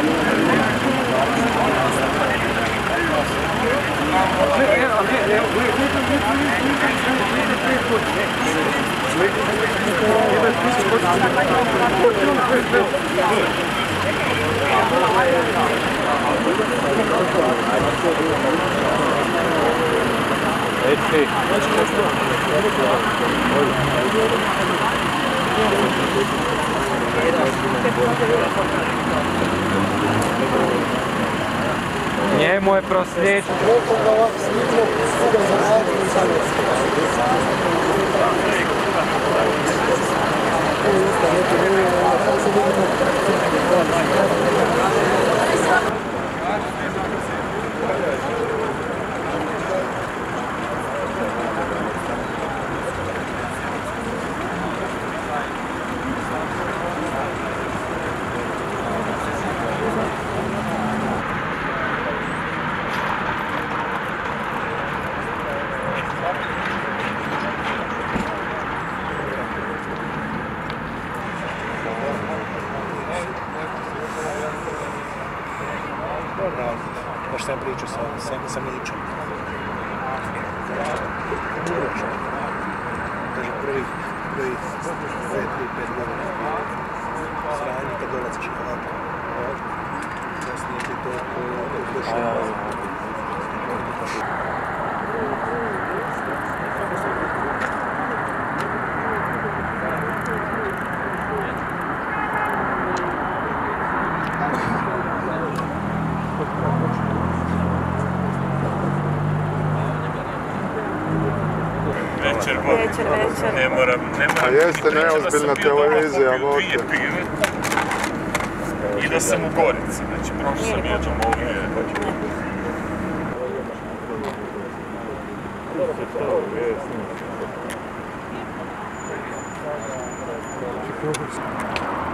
Njemu je prosječ. Baš sam pričao sa Milićem. Kaže prvih 5 godina sranje kad dolaziš na vlaku. Kasnije ti to došlo. Večer. Ne moram. A jeste neozbiljna televizija, dvije pive. I da sam u Gorici, znači prošao sam jednom ovdje.